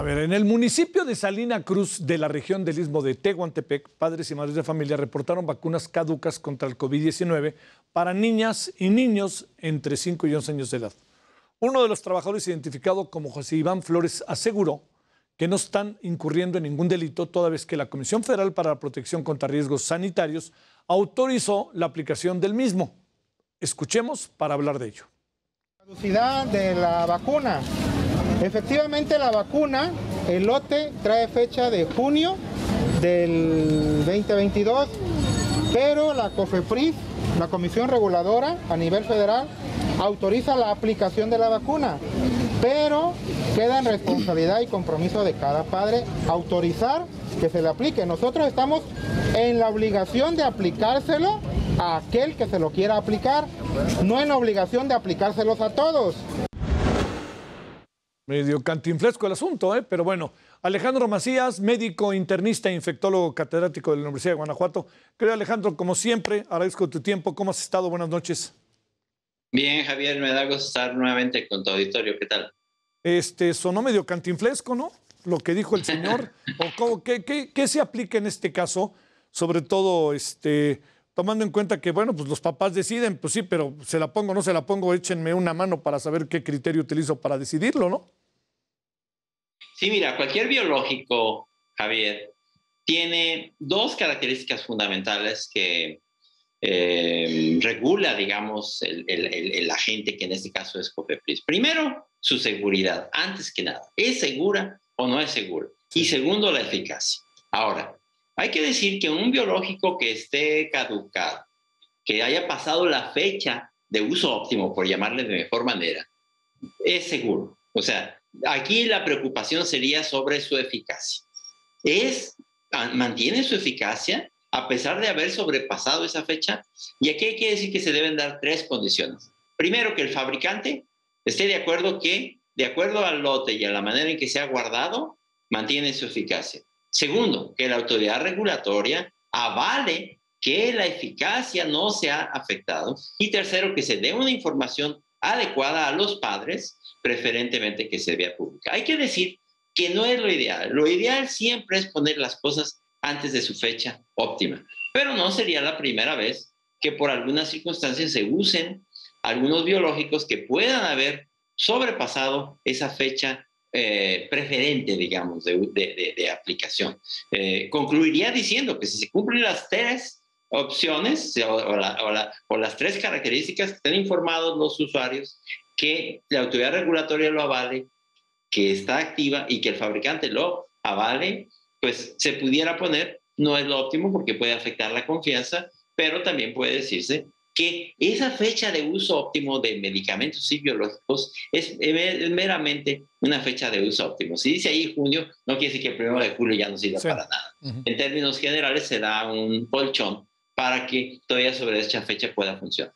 ver, en el municipio de Salina Cruz, de la región del Istmo de Tehuantepec, padres y madres de familia reportaron vacunas caducas contra el COVID-19 para niñas y niños entre 5 y 11 años de edad. Uno de los trabajadores, identificado como José Iván Flores, aseguró que no están incurriendo en ningún delito, toda vez que la Comisión Federal para la Protección contra Riesgos Sanitarios autorizó la aplicación del mismo. Escuchemos para hablar de ello. Caducidad de la vacuna. Efectivamente, la vacuna, el lote trae fecha de junio del 2022, pero la COFEPRIS, la Comisión Reguladora a nivel federal, autoriza la aplicación de la vacuna, pero queda en responsabilidad y compromiso de cada padre autorizar que se le aplique. Nosotros estamos en la obligación de aplicárselo a aquel que se lo quiera aplicar, no en la obligación de aplicárselos a todos. Medio cantinflesco el asunto, pero bueno. Alejandro Macías, médico, internista e infectólogo catedrático de la Universidad de Guanajuato. Querido Alejandro, como siempre, agradezco tu tiempo. ¿Cómo has estado? Buenas noches. Bien, Javier, me da gusto estar nuevamente con tu auditorio. ¿Qué tal? Sonó medio cantinflesco, ¿no? Lo que dijo el señor. ¿Qué se aplica en este caso? Sobre todo, tomando en cuenta que, bueno, pues los papás deciden, pues sí, pero se la pongo o no se la pongo, échenme una mano para saber qué criterio utilizo para decidirlo, ¿no? Sí, mira, cualquier biológico, Javier, tiene dos características fundamentales que regula, digamos, el agente, que en este caso es COFEPRIS. Primero, su seguridad, antes que nada. ¿Es segura o no es segura? Y segundo, la eficacia. Ahora, hay que decir que un biológico que esté caducado, que haya pasado la fecha de uso óptimo, por llamarle de mejor manera, es seguro. O sea, aquí la preocupación sería sobre su eficacia. ¿Mantiene su eficacia a pesar de haber sobrepasado esa fecha? Y aquí hay que decir que se deben dar tres condiciones. Primero, que el fabricante esté de acuerdo que, de acuerdo al lote y a la manera en que se ha guardado, mantiene su eficacia. Segundo, que la autoridad regulatoria avale que la eficacia no se ha afectado. Y tercero, que se dé una información adecuada a los padres, preferentemente que se vea pública. Hay que decir que no es lo ideal. Lo ideal siempre es poner las cosas antes de su fecha óptima. Pero no sería la primera vez que por algunas circunstancias se usen algunos biológicos que puedan haber sobrepasado esa fecha preferente, digamos, de aplicación. Concluiría diciendo que si se cumplen las tres opciones o las tres características, que estén informados los usuarios, que la autoridad regulatoria lo avale, que está activa y que el fabricante lo avale, pues se pudiera poner, no es lo óptimo porque puede afectar la confianza, pero también puede decirse que esa fecha de uso óptimo de medicamentos y biológicos es meramente una fecha de uso óptimo. Si dice ahí junio, no quiere decir que el 1 de julio ya no sirva para nada. En términos generales, se da un colchón para que todavía sobre esta fecha pueda funcionar.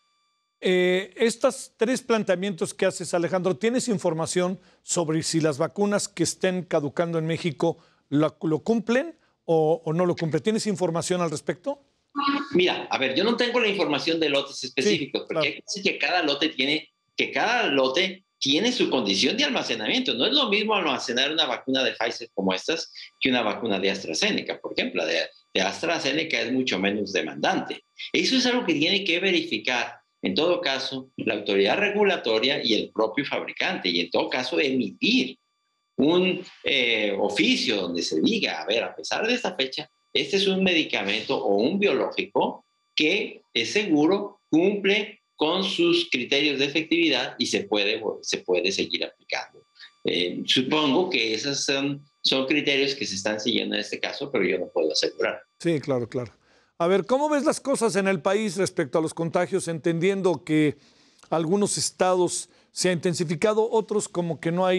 Estos tres planteamientos que haces, Alejandro, ¿tienes información sobre si las vacunas que estén caducando en México lo cumplen o no lo cumplen? ¿Tienes información al respecto? Mira, a ver, yo no tengo la información de lotes específicos, porque hay que decir que cada lote tiene su condición de almacenamiento. No es lo mismo almacenar una vacuna de Pfizer como estas que una vacuna de AstraZeneca. Por ejemplo, la de AstraZeneca es mucho menos demandante. Eso es algo que tiene que verificar, en todo caso, la autoridad regulatoria y el propio fabricante, y en todo caso emitir un oficio donde se diga, a ver, a pesar de esta fecha, este es un medicamento o un biológico que es seguro, cumple con sus criterios de efectividad y se puede seguir aplicando. Supongo que esos son criterios que se están siguiendo en este caso, pero yo no puedo asegurar. Sí, claro, claro. A ver, ¿cómo ves las cosas en el país respecto a los contagios, entendiendo que algunos estados se ha intensificado, otros como que no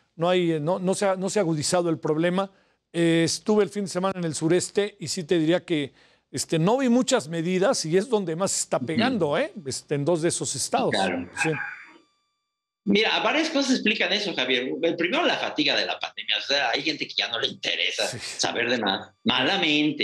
se ha agudizado el problema? Estuve el fin de semana en el sureste y sí te diría que no vi muchas medidas y es donde más se está pegando, en dos de esos estados. Claro. Sí. Mira, varias cosas explican eso, Javier. El primero, la fatiga de la pandemia. O sea, hay gente que ya no le interesa saber de más, malamente,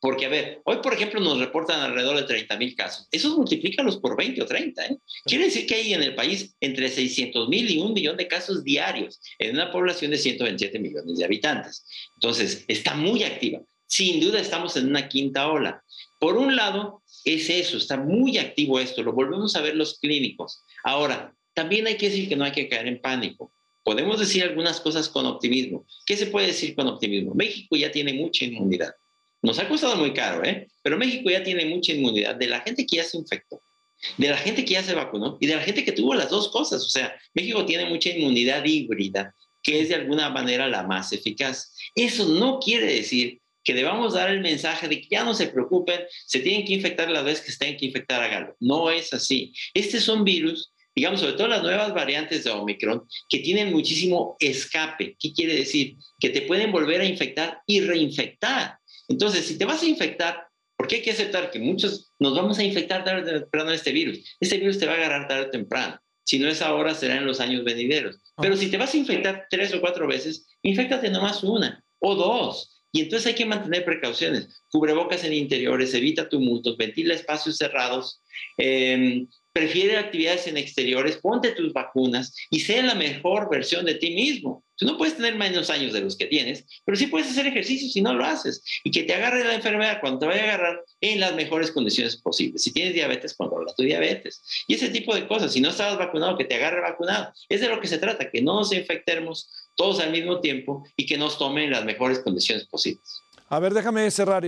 Porque, a ver, hoy, por ejemplo, nos reportan alrededor de 30,000 casos. Esos multiplícalos por 20 o 30, ¿eh? Quiere decir que hay en el país entre 600,000 y 1,000,000 de casos diarios en una población de 127 millones de habitantes. Entonces, está muy activa. Sin duda estamos en una quinta ola. Por un lado, es eso, está muy activo esto. Lo volvemos a ver los clínicos. Ahora, también hay que decir que no hay que caer en pánico. Podemos decir algunas cosas con optimismo. ¿Qué se puede decir con optimismo? México ya tiene mucha inmunidad. Nos ha costado muy caro, pero México ya tiene mucha inmunidad de la gente que ya se infectó, de la gente que ya se vacunó y de la gente que tuvo las dos cosas. O sea, México tiene mucha inmunidad híbrida, que es de alguna manera la más eficaz. Eso no quiere decir que debamos dar el mensaje de que ya no se preocupen, se tienen que infectar las veces que se tengan que infectar, háganlo. No es así. Este es un virus, digamos, sobre todo las nuevas variantes de Omicron, que tienen muchísimo escape. ¿Qué quiere decir? Que te pueden volver a infectar y reinfectar. Entonces, si te vas a infectar, porque hay que aceptar que muchos nos vamos a infectar tarde o temprano de este virus. Este virus te va a agarrar tarde o temprano. Si no es ahora, será en los años venideros. Pero si te vas a infectar 3 o 4 veces, inféctate nomás 1 o 2. Y entonces hay que mantener precauciones. Cubrebocas en interiores, evita tumultos, ventila espacios cerrados, prefiere actividades en exteriores, ponte tus vacunas y sé la mejor versión de ti mismo. Tú no puedes tener menos años de los que tienes, pero sí puedes hacer ejercicio si no lo haces. Y que te agarre la enfermedad cuando te vaya a agarrar en las mejores condiciones posibles. Si tienes diabetes, controla tu diabetes. Y ese tipo de cosas. Si no estabas vacunado, que te agarre vacunado. Es de lo que se trata, que no nos infectemos todos al mismo tiempo y que nos tomen las mejores condiciones posibles. A ver, déjame cerrar.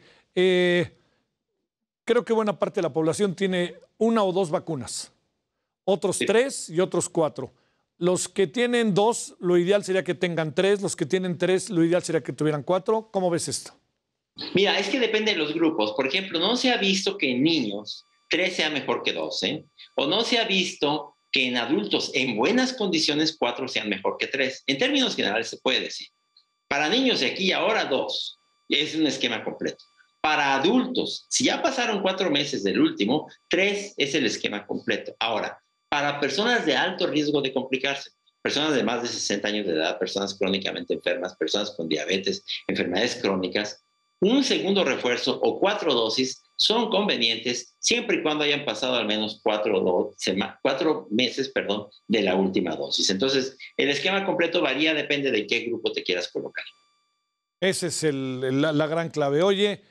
Creo que buena parte de la población tiene 1 o 2 vacunas. Otros 3 y otros 4. Los que tienen 2, lo ideal sería que tengan 3. Los que tienen 3, lo ideal sería que tuvieran 4. ¿Cómo ves esto? Mira, es que depende de los grupos. Por ejemplo, no se ha visto que en niños 3 sea mejor que 2, O no se ha visto que en adultos en buenas condiciones 4 sean mejor que 3. En términos generales se puede decir. Para niños de aquí y ahora 2. Es un esquema completo. Para adultos, si ya pasaron 4 meses del último, 3 es el esquema completo. Ahora, para personas de alto riesgo de complicarse, personas de más de 60 años de edad, personas crónicamente enfermas, personas con diabetes, enfermedades crónicas, un segundo refuerzo o 4 dosis son convenientes siempre y cuando hayan pasado al menos 4 meses de la última dosis. Entonces, el esquema completo varía, depende de qué grupo te quieras colocar. Esa es la gran clave. Oye,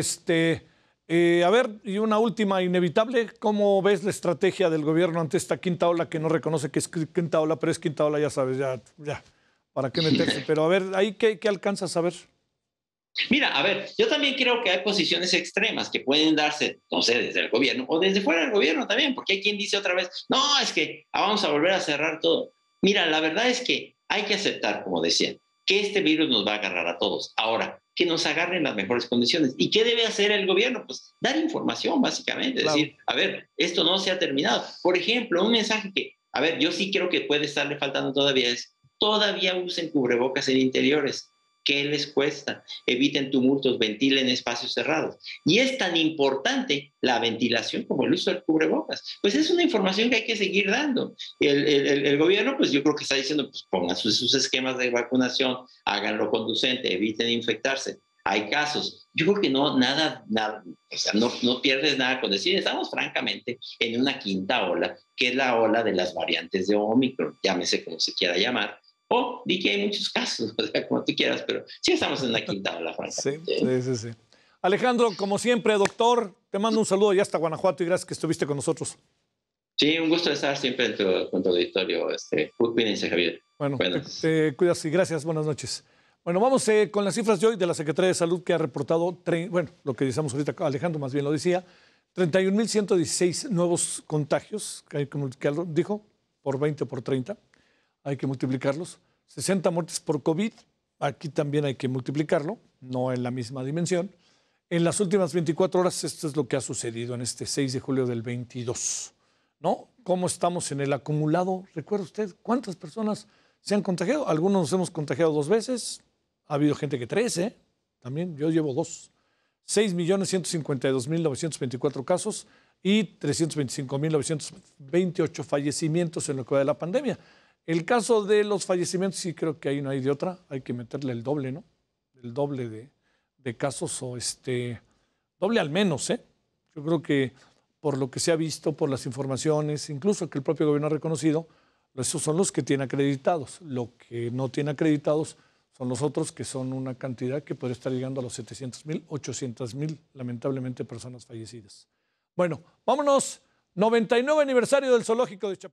a ver, y una última inevitable, ¿cómo ves la estrategia del gobierno ante esta quinta ola que no reconoce que es quinta ola, pero es quinta ola, ya sabes, ya, ¿para qué meterse? Pero a ver, ¿ahí qué alcanzas a ver? Mira, a ver, yo también creo que hay posiciones extremas que pueden darse, no sé, desde el gobierno o desde fuera del gobierno también, porque hay quien dice otra vez, no, es que vamos a volver a cerrar todo. Mira, la verdad es que hay que aceptar, como decían, que este virus nos va a agarrar a todos. Ahora, que nos agarren las mejores condiciones. ¿Y qué debe hacer el gobierno? Pues dar información, básicamente. Claro. Decir, a ver, esto no se ha terminado. Por ejemplo, un mensaje que, a ver, yo sí creo que puede estarle faltando todavía es, todavía usen cubrebocas en interiores. ¿Qué les cuesta? Eviten tumultos, ventilen espacios cerrados. Y es tan importante la ventilación como el uso del cubrebocas. Pues es una información que hay que seguir dando. El gobierno, pues yo creo que está diciendo, pues pongan sus esquemas de vacunación, háganlo conducente, eviten infectarse. Hay casos. Yo creo que nada, o sea, no pierdes nada con decir, estamos francamente en una quinta ola, que es la ola de las variantes de Omicron, llámese como se quiera llamar. O di que hay muchos casos, o sea, como tú quieras, pero sí estamos en la quinta ola, francamente. Sí. Alejandro, como siempre, doctor, te mando un saludo ya hasta Guanajuato y gracias que estuviste con nosotros. Sí, un gusto estar siempre con tu auditorio. Cuídense, Javier. Bueno, te cuidas y gracias, buenas noches. Bueno, vamos con las cifras de hoy de la Secretaría de Salud que ha reportado, lo que decíamos ahorita, Alejandro más bien lo decía, 31,116 nuevos contagios, que hay que multiplicarlo, dijo, por 20 o por 30. Hay que multiplicarlos. 60 muertes por COVID, aquí también hay que multiplicarlo, no en la misma dimensión. En las últimas 24 horas, esto es lo que ha sucedido en este 6 de julio del 22, ¿no? ¿Cómo estamos en el acumulado? ¿Recuerda usted cuántas personas se han contagiado? Algunos nos hemos contagiado 2 veces, ha habido gente que 3, también, yo llevo 2. 6,152,924 casos y 325,928 fallecimientos en lo que va de la pandemia. El caso de los fallecimientos, sí creo que ahí no hay de otra, hay que meterle el doble, ¿no? El doble de de casos o doble al menos, ¿eh? Yo creo que por lo que se ha visto, por las informaciones, incluso que el propio gobierno ha reconocido, esos son los que tiene acreditados. Lo que no tiene acreditados son los otros, que son una cantidad que puede estar llegando a los 700,000, 800,000, lamentablemente, personas fallecidas. Bueno, vámonos. 99 aniversario del Zoológico de Chapultepec.